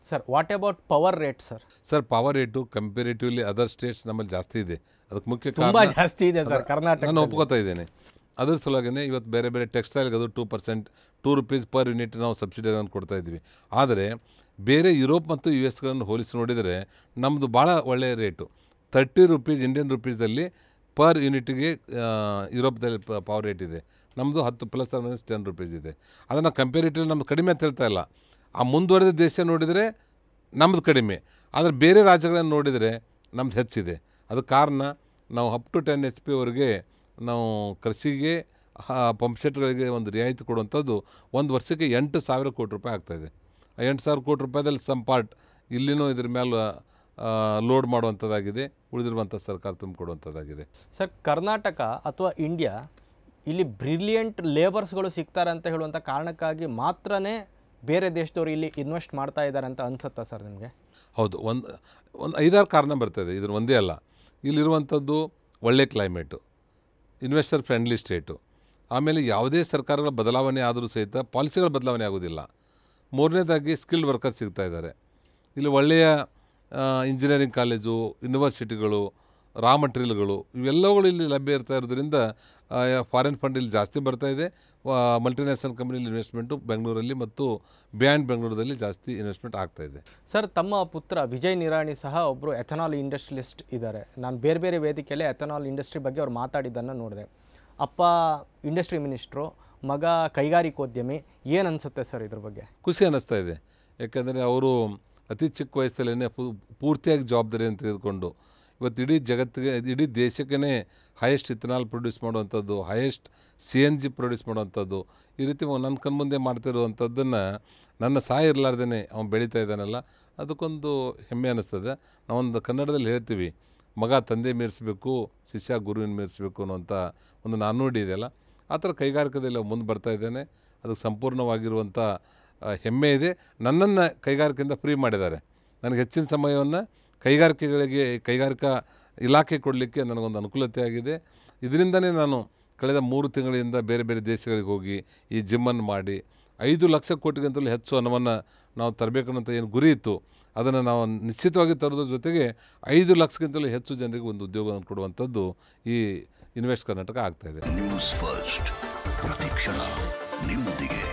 Sir what about power rate sir? Sir power rate comparatively other states ನಮ್ಮಲ್ಲಿ ಜಾಸ್ತಿ ಇದೆ. ಅದಕ್ಕೆ ಮುಖ್ಯ ತುಂಬ ಜಾಸ್ತಿ ಇದೆ ಸರ್ ಕರ್ನಾಟಕ. ನಾನು ಒಪ್ಕೋತಾ ಇದ್ದೇನೆ. ಅದ್ರ ಸಲುವಾಗಿಯೇ ಇವತ್ತು ಬೇರೆ ಬೇರೆ ಟೆಕ್ಸ್ಟೈಲ್ಗೆ ಅದು 2%, ₹2 ಪರ್ ಯೂನಿಟ್ ನಾವು ಸಬ್ಸಿಡಿಯನ್ನು ಕೊಡ್ತಾ ಇದ್ವಿ. ಆದರೆ ಬೇರೆ ಯುರೋಪ್ ಮತ್ತು US ಹೋಲಿಸಿ ನೋಡಿದರೆ ನಮ್ಮದು ಭಾಳ ಒಳ್ಳೆಯ ರೇಟು. ₹30 ಇಂಡಿಯನ್ ರುಪೀಸಲ್ಲಿ ಪರ್ ಯೂನಿಟ್ಗೆ ಯುರೋಪ್ದಲ್ಲಿ ಪವರ್ ರೇಟ್ ಇದೆ. ನಮ್ಮದು 10 ± ₹10 ಇದೆ. ಅದನ್ನು ಕಂಪೇರಿಟಿವ್ಲಿ ನಮ್ಮದು ಕಡಿಮೆ ಅಂತ ಹೇಳ್ತಾ ಇಲ್ಲ. ಆ ಮುಂದುವರೆದ ದೇಶ ನೋಡಿದರೆ ನಮ್ಮದು ಕಡಿಮೆ, ಆದರೆ ಬೇರೆ ರಾಜ್ಯಗಳನ್ನು ನೋಡಿದರೆ ನಮ್ದು ಹೆಚ್ಚಿದೆ. ಅದಕ್ಕೆ ಕಾರಣ ನಾವು ಅಪ್ ಟು 10 HP ವರೆಗೆ ನಾವು ಕೃಷಿಗೆ ಪಂಪ್ಸೆಟ್ಗಳಿಗೆ ಒಂದು ರಿಯಾಯಿತಿ ಕೊಡುವಂಥದ್ದು ಒಂದು ವರ್ಷಕ್ಕೆ ₹8,000 ಕೋಟಿ ಆಗ್ತಾಯಿದೆ. ಆ ₹8,000 ಕೋಟಿ ಸಮ್ ಪಾರ್ಟ್ ಇಲ್ಲಿನೂ ಇದ್ರ ಮೇಲೆ ಲೋಡ್ ಮಾಡುವಂಥದ್ದಾಗಿದೆ, ಉಳಿದಿರುವಂಥ ಸರ್ಕಾರ ತುಂಬಿಕೊಡುವಂಥದ್ದಾಗಿದೆ. ಸರ್ ಕರ್ನಾಟಕ ಅಥವಾ ಇಂಡಿಯಾ ಇಲ್ಲಿ ಬ್ರಿಲಿಯಂಟ್ ಲೇಬರ್ಸ್ಗಳು ಸಿಗ್ತಾರೆ ಅಂತ ಹೇಳುವಂಥ ಕಾರಣಕ್ಕಾಗಿ ಮಾತ್ರನೇ ಬೇರೆ ದೇಶದವರು ಇಲ್ಲಿ ಇನ್ವೆಸ್ಟ್ ಮಾಡ್ತಾ ಇದ್ದಾರೆ ಅಂತ ಅನಿಸುತ್ತಾ ಸರ್ ನಿಮಗೆ? ಹೌದು, ಒಂದು 5-6 ಕಾರಣ ಬರ್ತದೆ. ಇದ್ರ ಒಂದೇ ಅಲ್ಲ. ಇಲ್ಲಿರುವಂಥದ್ದು ಒಳ್ಳೆ ಕ್ಲೈಮೇಟು, ಇನ್ವೆಸ್ಟರ್ ಫ್ರೆಂಡ್ಲಿ ಸ್ಟೇಟು, ಆಮೇಲೆ ಯಾವುದೇ ಸರ್ಕಾರಗಳ ಬದಲಾವಣೆ ಆದರೂ ಸಹಿತ ಪಾಲಿಸಿಗಳ ಬದಲಾವಣೆ ಆಗೋದಿಲ್ಲ. ಮೂರನೇದಾಗಿ ಸ್ಕಿಲ್ಡ್ ವರ್ಕರ್ಸ್ ಸಿಗ್ತಾ ಇದ್ದಾರೆ. ಇಲ್ಲಿ ಒಳ್ಳೆಯ ಇಂಜಿನಿಯರಿಂಗ್ ಕಾಲೇಜು, ಯೂನಿವರ್ಸಿಟಿಗಳು, ರಾ ಮಟೀರಿಯಲ್ಗಳು ಇವೆಲ್ಲವುಗಳು ಇಲ್ಲಿ ಲಭ್ಯ ಇರ್ತಾ ಇರೋದ್ರಿಂದ ಫಾರಿನ್ ಫಂಡ್ ಇಲ್ಲಿ ಜಾಸ್ತಿ ಬರ್ತಾಯಿದೆ. ಮಲ್ಟಿನ್ಯಾಷನಲ್ ಕಂಪ್ನಿಲಿ ಇನ್ವೆಸ್ಟ್ಮೆಂಟು ಬೆಂಗಳೂರಲ್ಲಿ ಮತ್ತು ಬಿಯಾಂಡ್ ಬೆಂಗಳೂರಲ್ಲಿ ಜಾಸ್ತಿ ಇನ್ವೆಸ್ಟ್ಮೆಂಟ್ ಆಗ್ತಾಯಿದೆ. ಸರ್ ತಮ್ಮ ಪುತ್ರ ವಿಜಯ್ ನಿರಾಣಿ ಸಹ ಒಬ್ಬರು ಎಥನಾಲ್ ಇಂಡಸ್ಟ್ರಿಯಲಿಸ್ಟ್ ಇದ್ದಾರೆ. ನಾನು ಬೇರೆ ಬೇರೆ ವೇದಿಕೆಯಲ್ಲೇ ಎಥನಾಲ್ ಇಂಡಸ್ಟ್ರಿ ಬಗ್ಗೆ ಅವ್ರು ಮಾತಾಡಿದ್ದನ್ನು ನೋಡಿದೆ. ಅಪ್ಪ ಇಂಡಸ್ಟ್ರಿ ಮಿನಿಸ್ಟ್ರು, ಮಗ ಕೈಗಾರಿಕೋದ್ಯಮಿ. ಏನು ಅನಿಸುತ್ತೆ ಸರ್ ಇದ್ರ ಬಗ್ಗೆ? ಖುಷಿ ಅನ್ನಿಸ್ತಾ ಇದೆ. ಯಾಕಂದರೆ ಅವರು ಅತಿ ಚಿಕ್ಕ ವಯಸ್ಸಲ್ಲೇ ಪೂರ್ತಿಯಾಗಿ ಜವಾಬ್ದಾರಿಯನ್ನು ತೆಗೆದುಕೊಂಡು ಇವತ್ತು ಇಡೀ ಜಗತ್ತಿಗೆ, ಇಡೀ ದೇಶಕ್ಕೇ ಹೈಯೆಸ್ಟ್ ಇಥನಾಲ್ ಪ್ರೊಡ್ಯೂಸ್ ಮಾಡುವಂಥದ್ದು, ಹೈಯೆಸ್ಟ್ CNG ಪ್ರೊಡ್ಯೂಸ್ ಮಾಡುವಂಥದ್ದು, ಈ ರೀತಿ ನನ್ನ ಕಣ್ಮುಂದೆ ಮಾಡ್ತಿರುವಂಥದ್ದನ್ನು ನನ್ನ ಸಹಾಯ ಇರಲಾರ್ದೇ ಅವನು ಬೆಳೀತಾ ಇದ್ದಾನಲ್ಲ, ಅದಕ್ಕೊಂದು ಹೆಮ್ಮೆ ಅನ್ನಿಸ್ತದೆ. ನಾವೊಂದು ಕನ್ನಡದಲ್ಲಿ ಹೇಳ್ತೀವಿ, ಮಗ ತಂದೆ ಮೀರಿಸಬೇಕು, ಶಿಷ್ಯ ಗುರುವಿನ ಮೀರಿಸಬೇಕು ಅನ್ನೋಂಥ ಒಂದು ನಾಣ್ಣುಡಿ ಇದೆಯಲ್ಲ, ಆ ಥರ ಕೈಗಾರಿಕೆಯಲ್ಲಿ ಮುಂದೆ ಬರ್ತಾ ಇದ್ದೇನೆ. ಅದಕ್ಕೆ ಸಂಪೂರ್ಣವಾಗಿರುವಂಥ ಹೆಮ್ಮೆ ಇದೆ. ನನ್ನನ್ನು ಕೈಗಾರಿಕೆಯಿಂದ ಫ್ರೀ ಮಾಡಿದ್ದಾರೆ. ನನಗೆ ಹೆಚ್ಚಿನ ಸಮಯವನ್ನು ಕೈಗಾರಿಕಾ ಇಲಾಖೆ ಕೊಡಲಿಕ್ಕೆ ನನಗೊಂದು ಅನುಕೂಲತೆ ಆಗಿದೆ. ಇದರಿಂದನೇ ನಾನು ಕಳೆದ 3 ತಿಂಗಳಿಂದ ಬೇರೆ ಬೇರೆ ದೇಶಗಳಿಗೆ ಹೋಗಿ ಈ ಜಿಮ್ಮನ್ನು ಮಾಡಿ 5 ಲಕ್ಷ ಕೋಟಿಗಿಂತಲೂ ಹೆಚ್ಚು ಹಣವನ್ನು ನಾವು ತರಬೇಕನ್ನೋಂಥ ಏನು ಗುರಿ ಇತ್ತು, ಅದನ್ನು ನಾವು ನಿಶ್ಚಿತವಾಗಿ ತರೋದ್ರ ಜೊತೆಗೆ 5 ಲಕ್ಷಕ್ಕಿಂತಲೂ ಹೆಚ್ಚು ಜನರಿಗೆ ಒಂದು ಉದ್ಯೋಗವನ್ನು ಕೊಡುವಂಥದ್ದು ಈ ಇನ್ವೆಸ್ಟ್ ಕರ್ನಾಟಕ ಆಗ್ತಾಯಿದೆ. ನ್ಯೂಸ್ ಫಸ್ಟ್, ಪ್ರತಿಕ್ಷಣ ನಿಮ್ಮೊಂದಿಗೆ.